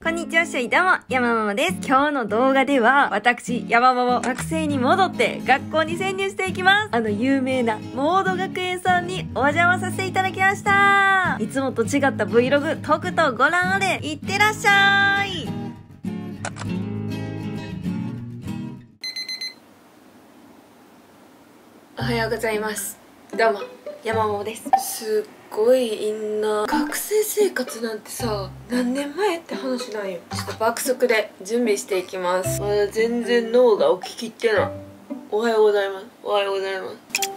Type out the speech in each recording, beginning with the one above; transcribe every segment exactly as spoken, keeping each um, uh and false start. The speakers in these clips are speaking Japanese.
こんにちは、しゅいどうも、山ママです。今日の動画では、私、山ママ、学生に戻って学校に潜入していきます。あの有名なモード学園さんにお邪魔させていただきました。いつもと違った Vlog、とくとご覧あれ、いってらっしゃい。おはようございます。どうも、山ママです。すっごいインナー。学生生活なんてさ、何年前って話なんよ。ちょっと爆速で準備していきます。まだ全然脳が起ききってない。おはようございます。おはようございます。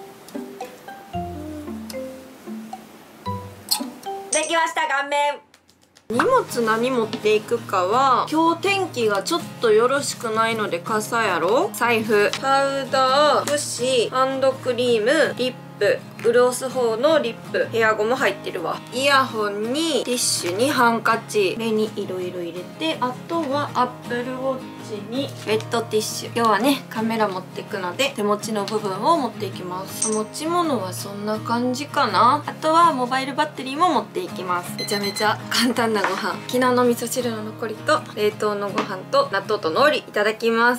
できました、顔面。荷物何持っていくかは、今日天気がちょっとよろしくないので傘やろ、財布、パウダー、ブシ、ハンドクリーム、リップ、潤す方のリップ、ヘアゴム入ってるわ。イヤホンにティッシュにハンカチ、これにいろいろ入れて、あとはアップルウォッチにウェットティッシュ。今日はねカメラ持っていくので手持ちの部分を持っていきます。持ち物はそんな感じかな。あとはモバイルバッテリーも持っていきます。めちゃめちゃ簡単なご飯、昨日の味噌汁の残りと冷凍のご飯と納豆と海苔いただきます。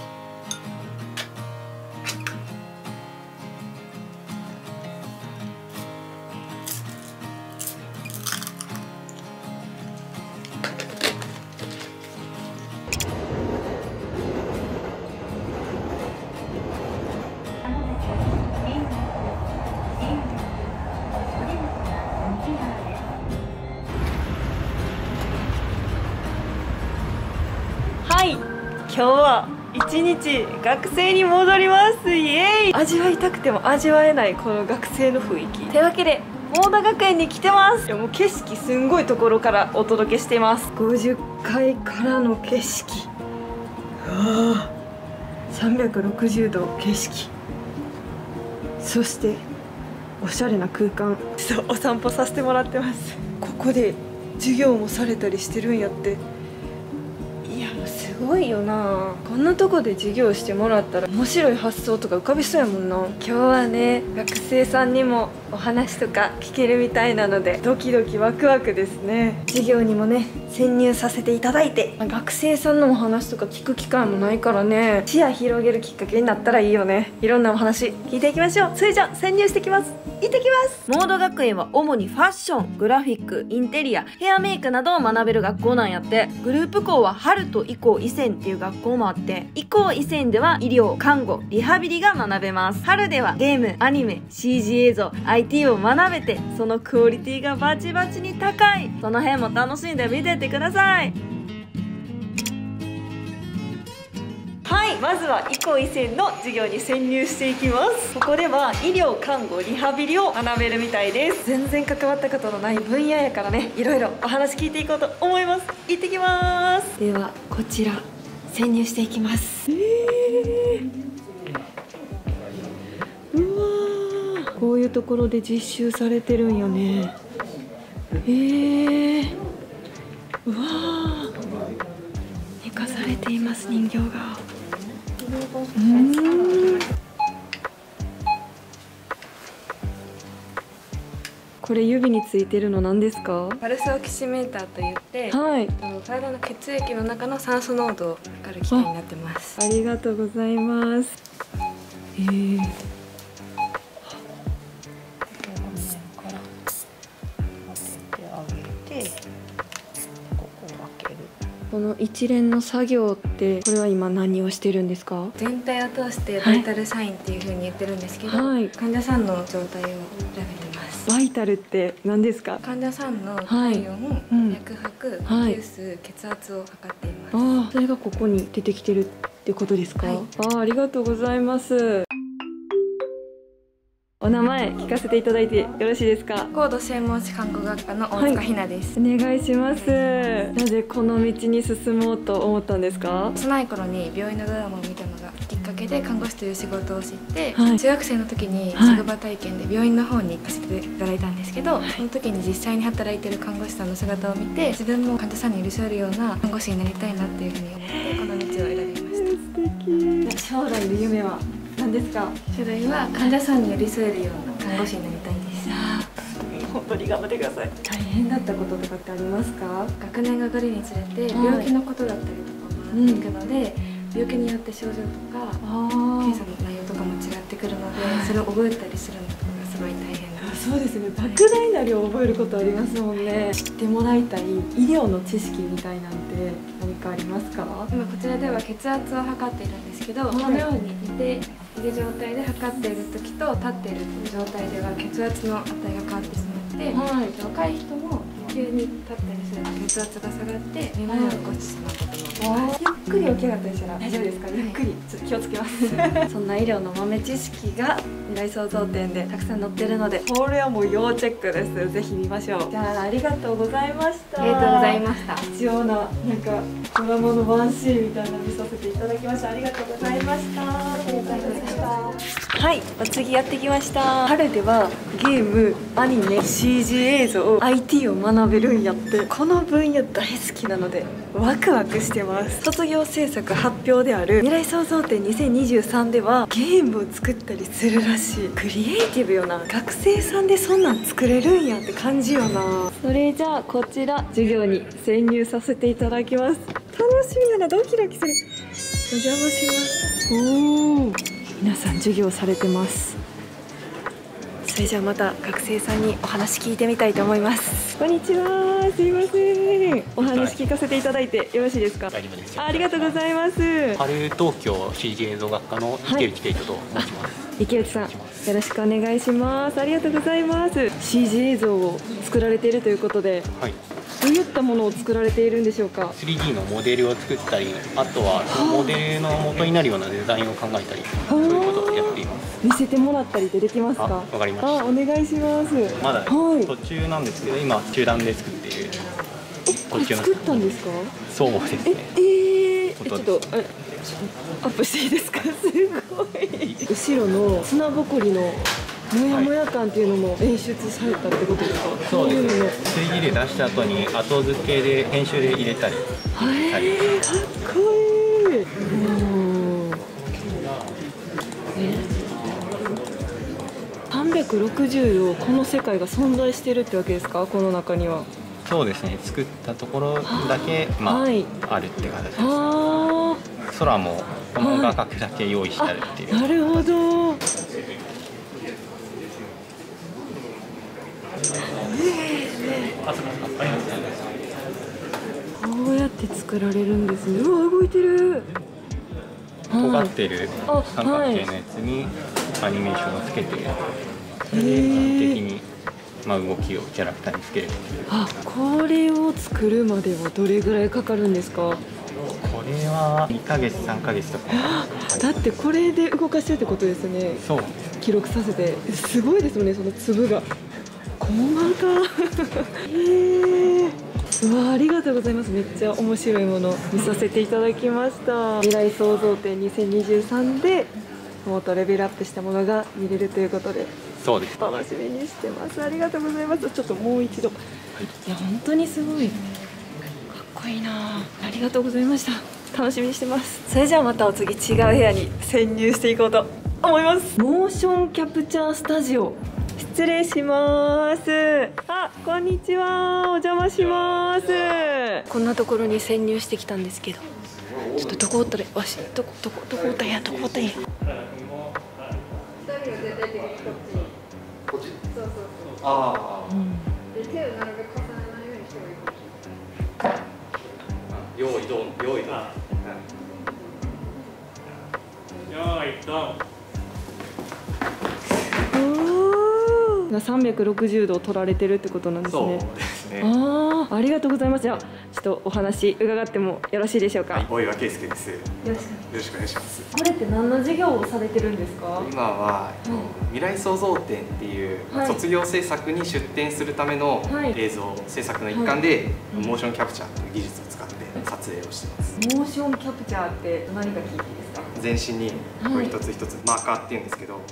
はい、今日は一日学生に戻ります。イエーイ。味わいたくても味わえないこの学生の雰囲気というわけでモード学園に来てます。いやもう景色すんごいところからお届けしています。ごじゅっかいからの景色、うわさんびゃくろくじゅうど景色、そしておしゃれな空間。そう、お散歩させてもらってます。ここで授業もされたりしてるんやって。いやもうすごいよな。こんなとこで授業してもらったら面白い発想とか浮かびそうやもんな。今日はね学生さんにもお話とか聞けるみたいなのでドキドキワクワクですね。授業にもね潜入させていただいて、学生さんのお話とか聞く機会もないからね、視野広げるきっかけになったらいいよね。いろんなお話聞いていきましょう。それじゃあ潜入してきます。行ってきます。モード学園は主にファッション、グラフィック、インテリア、ヘアメイクなどを学べる学校なんやって。グループ校は春と移行医専っていう学校もあって、移行医専では医療、看護、リハビリが学べます。春ではゲーム、アニメ、シージー 映像、アイティー を学べて、そのクオリティがバチバチに高い。その辺も楽しんで見てってください。はい、まずは移行医専の授業に潜入していきます。ここでは医療、看護、リハビリを学べるみたいです。全然関わったことのない分野やからね、いろいろお話聞いていこうと思います。行ってきます。ではこちら潜入していきます。えー、うわー、こういうところで実習されてるんよね。えー、うわー、寝かされています、人形が。うーん、これ指についてるの何ですか？ パルスオキシメーターといって、 はい、 あの体の血液の中の酸素濃度を測る機械になってます。 ありがとうございます。えー、この一連の作業ってこれは今何をしてるんですか？ 全体を通してバイタルサインっていう風に言ってるんですけど、 はい、 患者さんの状態を調べてます。 バイタルって何ですか？ 患者さんの体温、 うん、 脈拍、 はい、 ペース、血圧を測っています。 ああ、それがここに出てきてるってことですか？はい、ああ、ありがとうございます。お名前聞かせていただいてよろしいですか？ 高度専門士看護学科の大塚ひなです、 はい、お願いします。なぜこの道に進もうと思ったんですか？ 幼い頃に病院のドラマを見たのがきっかけで看護師という仕事を知って、 はい、 中学生の時に職場体験で病院の方に行かせていただいたんですけど、はい、その時に実際に働いている看護師さんの姿を見て、自分も患者さんに寄り添えるような看護師になりたいなっていうふうに思ってこの道を選びました。 素敵。将来の夢は何ですか？ 将来は患者さんに寄り添えるような看護師になりたいです。 本当に頑張ってください。大変だったこととかってありますか？ 学年が上がるにつれて病気のことだったりとかもあっていくので、うん、病気によって症状とか検査の内容とかも違ってくるので、それを覚えたりするのとかがすごい大変なんです。 そうですね、莫大な量覚えることありますもんね。知ってもらいたい医療の知識みたいなんて何かありますか？ 今こちらでは血圧を測っているんですけど、はい、このように寝ている状態で測っている時と立っている状態では血圧の値が変わってしまって、はい、若い人も急に立ったりすると血圧が下がってめまいを起こしてしまうこともあります。 ゆっくり起き上がったりしたら大丈夫ですか？ゆっくり、ちょっと気をつけますそんな医療の豆知識が未来創造展でたくさん載ってるので、これはもう要チェックです。ぜひ見ましょう。じゃあ、ありがとうございました。 ありがとうございました。 貴重ななんかドラマのワンシーンみたいなの見させていただきました。ありがとうございました。ありがとうございました。はい、お次やってきました。春ではゲーム、アニメ、シージー 映像、アイティー を学べるんやって、この分野大好きなのでワクワクしてます。卒業制作発表である未来創造展にせんにじゅうさんではゲームを作ったりするらしい。クリエイティブよな。学生さんでそんなん作れるんやって感じよな。それじゃあこちら授業に潜入させていただきます。楽しみやな、ドキドキする。お邪魔します。おー、皆さん授業されてます。それじゃあまた学生さんにお話聞いてみたいと思います。こんにちは、すいません。お話聞かせていただいてよろしいですか？ 大丈夫です。 ありがとうございます。 春東京 シージー 映像学科の池内圭人と申します。 はい、池内さん、よろしくお願いします。ありがとうございます。シージー 映像を作られているということで、はい、どういったものを作られているんでしょうか？ スリーディー のモデルを作ったり、あとはそのモデルの元になるようなデザインを考えたり、そういうことをやっています。 見せてもらったりでできますか？ わかりました。 あ、お願いします。 まだ途中なんですけど、今中段で作っている。 これ作ったんですか？ そうですね。 え、えー、ちょっとアップしていいですか？すごい。後ろの砂ぼこりのもやもや感っていうのも演出されたってことですか？ そうです。スリーディー で出した後に後付けで編集で入れたり。 はい。かっこいい。さんびゃくろくじゅうどこの世界が存在してるってわけですか？この中には。そうですね。 作ったところだけまあ、はい、あるって形です。あ、空もこの画角だけ用意してあるっていう。 なるほど。こうやって作られるんですね。うわ、動いてる。 尖ってる三角形のやつにアニメーションをつけて、それで完璧にまあ動きをキャラクターにつける。 あ、これを作るまではどれぐらいかかるんですか？ これはにかげつさんかげつとか。 だってこれで動かしてるってことですね。 そう。 記録させてすごいですよね、その粒が。細かへー。うわ、ありがとうございます。めっちゃ面白いもの見させていただきました。未来創造展にせんにじゅうさんでもっとレベルアップしたものが見れるということで、 そうです。 楽しみにしてます。ありがとうございます。ちょっともう一度、はい、いや本当にすごいかっこいいな。ありがとうございました。楽しみにしてます。それじゃあまたお次違う部屋に潜入していこうと思います。モーションキャプチャースタジオ、失礼します。あ、こんにちは。お邪魔します。こんなところに潜入してきたんですけど、ちょっとどこおったらわしどこどこどこおったんやどこおったんや。ああ。で手をなるべく重ねないようにしてもいいかもしれない。 用意ドン、用意ドン。用意ドン。 さんびゃくろくじゅうどを取られてるってことなんですね。 そうですね。 ああ、ありがとうございます。じゃあちょっとお話伺ってもよろしいでしょうか。 はい、大岩圭介です。よろしくお願いします。 これって何の授業をされてるんですか？ 今は、うん、未来創造展っていう、はい、卒業制作に出展するための映像制作の一環で、はい、モーションキャプチャーという技術を使って撮影をしてます。 モーションキャプチャーって何か聞いていいですか？ 全身にこう一つ一つマーカーっていうんですけど、はい、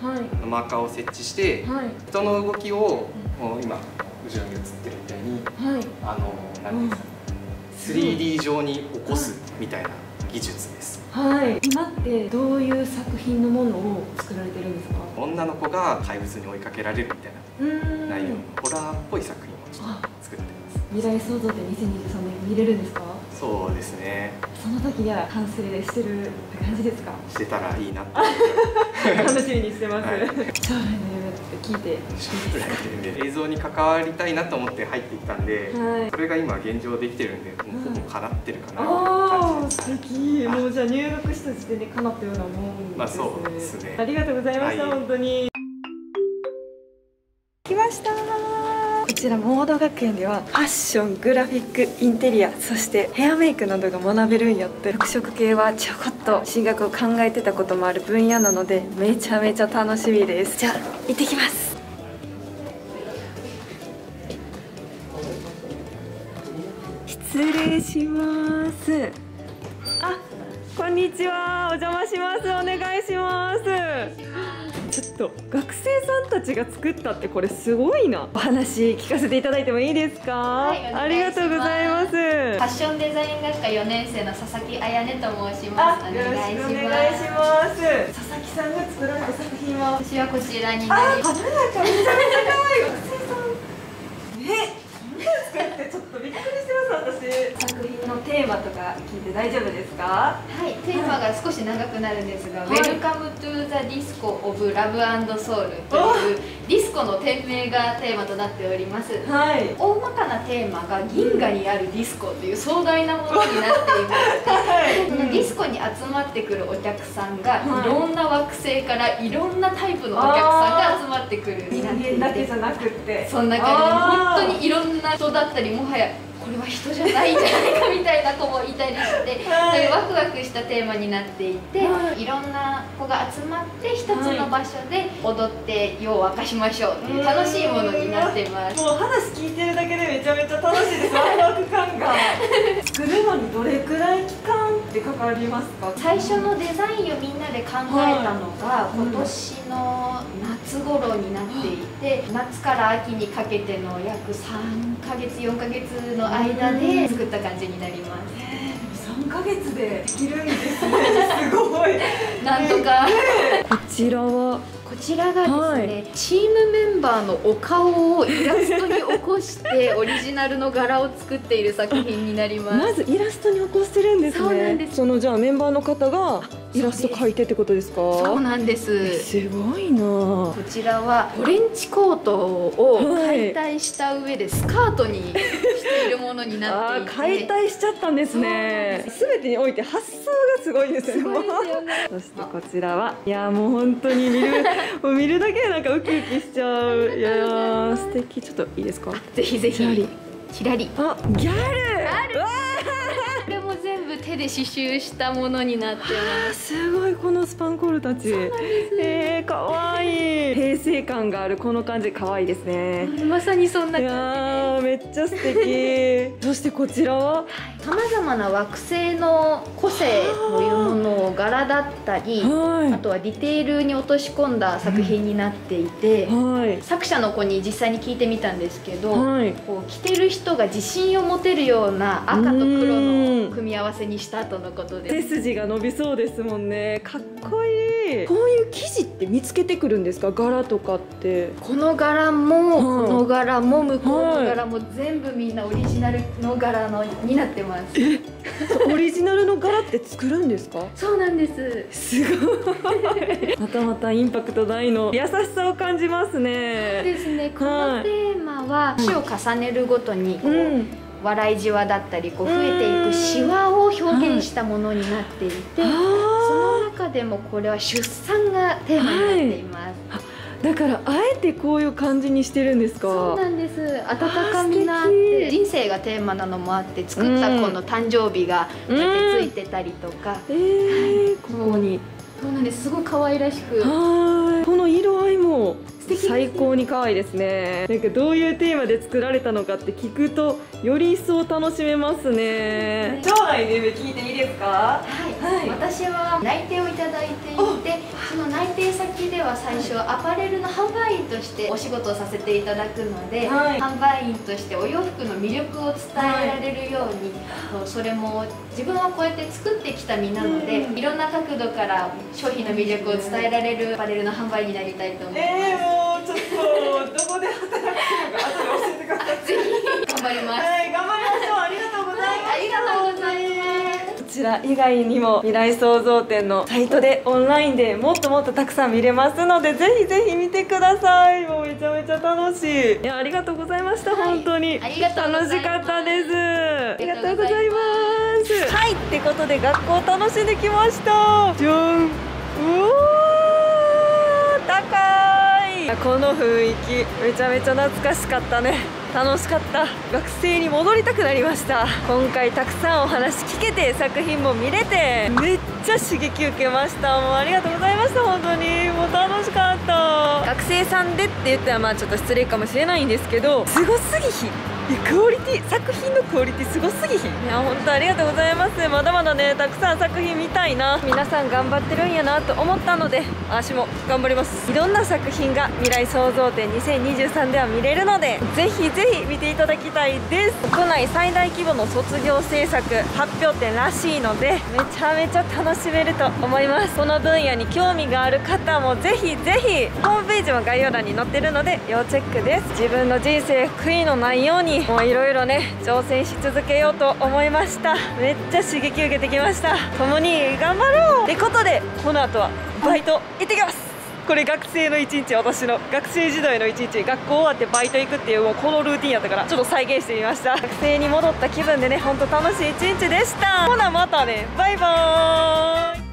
マーカーを設置して、はい、人の動きを、うん、今後ろに映ってるみたいに、はい、あの何ですか、うん、スリーディー 上に起こすみたいな技技術です。 はい、今ってどういう作品のものを作られてるんですか？ 女の子が怪物に追いかけられるみたいな内容のホラーっぽい作品をちょっと作ってます。 未来創造展にせんにじゅうさんねん見れるんですか？ そうですね。 その時には完成してるって感じですか？ してたらいいなって楽しみにしてます。 はい、 将来の夢って聞いて将来の夢、映像に関わりたいなと思って入ってきたんで、はい、それが今現状できてるんで、もうほぼ叶ってるかなって感じです。 素敵。もうじゃあ入学した時点で叶ったようなもんですね。 まあそうですね。 ありがとうございました、はい、本当に。来ました。こちらモード学園ではファッション、グラフィック、インテリア、そしてヘアメイクなどが学べるんやって。服飾系はちょこっと進学を考えてたこともある分野なので、めちゃめちゃ楽しみです。じゃあ行ってきます。失礼します。あ、こんにちは。お邪魔します。お願いします。ちょっと学生さんたちが作ったってこれすごいな。お話聞かせていただいてもいいですか？はい、ありがとうございます。ファッションデザイン学科よねん生の佐々木彩音と申します。 よろしくお願いします。佐々木さんが作られた作品は、 私はこちらになります。 華やか、めちゃめちゃ可愛い学生さん。ね。作ってちょっとびっくりしてます。私作品のテーマとか聞いて大丈夫ですか？ はい、テーマが少し長くなるんですが、はい、Welcome to the Disco of Love and Soul というディスコの店名がテーマとなっております。はい、大まかなテーマが銀河にあるディスコという壮大なものになっていまして、はい、そのディスコに集まってくるお客さんが、はい、いろんな惑星からいろんなタイプのお客さんが集まってくるになっていて、 人間だけじゃなくってそんな感じで本当にいろんな人だったり、もはやこれは人じゃないんじゃないかみたいな子もいたりして、はい、そういうワクワクしたテーマになっていて、はい、いろんな子が集まって一つの場所で踊って夜を明かしましょうっていう楽しいものになっています。 もう話聞いてるだけでめちゃめちゃ楽しいです。ワクワク感が作るのにどれくらい期間ってかかりますか？ 最初のデザインをみんなで考えたのが、はい、今年の夏頃になっていて、うん、夏から秋にかけての約さんかげつよんかげつの間で作った感じになります。 さんかげつでできるんですね。すごい。 なんとか。 こちらはこちらがですね、はい、チームメンバーのお顔をイラストに起こしてオリジナルの柄を作っている作品になります。 まずイラストに起こしてるんですね。 そうなんです。 そのじゃあメンバーの方がイラスト描いてってことですか？ そうなんです。 すごいな。こちらはトレンチコートを解体した上でスカートにしているものになっていて、あ、 解体しちゃったんですね。すべてにおいて発想がすごいですね。 すごいですよね。 そしてこちらは、いやもう本当に見るもう見るだけでなんかウキウキしちゃう。いやー素敵。ちょっといいですか？ ぜひぜひ。ひらり。 あ、ギャル。 これも全部手で刺繍したものになってます。 すごいこのスパンコールたち。えー、かわいい。平成感があるこの感じかわいいですね。 まさにそんな感じ。いやめっちゃ素敵。そしてこちらはさまざまな惑星の個性というものを柄だったり、はい、あとはディテールに落とし込んだ作品になっていて、はい、作者の子に実際に聞いてみたんですけど、はい、こう着てる人が自信を持てるような赤と黒の組み合わせにしたとのことです。 背筋が伸びそうですもんね。かっこいい。こういう生地って見つけてくるんですか？柄とかって。 この柄も、はい、この柄も向こうの柄も全部みんなオリジナルの柄のになってます。 えオリジナルの柄って作るんですか？ そうなんです。 すごい。またまたインパクト大の優しさを感じますね。 そうですね。このテーマは年を重ねるごとにこう、うん、笑いじわだったりこう増えていくシワを表現したものになっていて、その中でもこれは出産がテーマになっています。はい、 だからあえてこういう感じにしてるんですか？ そうなんです。温かみがあって人生がテーマなのもあって、作った子の誕生日がこうやってついてたりとか、 うん、えー、ここにそうなんです。すごい可愛らしく。 はい。この色合いも最高に可愛いですね。なんかどういうテーマで作られたのかって聞くとより一層楽しめますね。将来の夢聞いていいですか？ はい、はい、私は内定をいただいていて、その内定先では最初アパレルの販売員としてお仕事をさせていただくので、はい、販売員としてお洋服の魅力を伝えられるように、はい、それも自分はこうやって作ってきた身なので、うん、いろんな角度から商品の魅力を伝えられるアパレルの販売員になりたいと思います。 えー、もうちょっとどこで働くのか後で教えてください。ぜひ頑張ります。はい、頑張りましょう。ありがとうございます。はい、ありがとうございます。こちら以外にも未来創造展のサイトでオンラインでもっともっとたくさん見れますので、ぜひぜひ見てください。もうめちゃめちゃ楽しい。いや、ありがとうございました。はい、本当に楽しかったです。ありがとうございます。はい、ってことで学校楽しんできました。じゃん。うおー、高い。この雰囲気めちゃめちゃ懐かしかったね。楽しかった。学生に戻りたくなりました。今回たくさんお話聞けて、作品も見れてめっちゃ刺激受けました。もうありがとうございました。本当にもう楽しかった。学生さんでって言ったらまあちょっと失礼かもしれないんですけど、すごすぎひクオリティ、作品のクオリティすごすぎひ。いや本当ありがとうございます。まだまだねたくさん作品見たいな。皆さん頑張ってるんやなと思ったので、私も頑張ります。いろんな作品が未来創造展にせんにじゅうさんでは見れるので、ぜひぜひ見ていただきたいです。国内最大規模の卒業制作発表展らしいので、めちゃめちゃ楽しめると思います。この分野に興味がある方もぜひぜひホームページも概要欄に載ってるので要チェックです。自分の人生悔いのないようにもういろいろね挑戦し続けようと思いました。めっちゃ刺激受けてきました。共に頑張ろうってことで、この後はバイト行ってきます。これ学生の一日、私の学生時代の一日、学校終わってバイト行くっていうもうこのルーティンやったから、ちょっと再現してみました。学生に戻った気分でね、ほんと楽しい一日でした。ほなまたね、バイバーイ。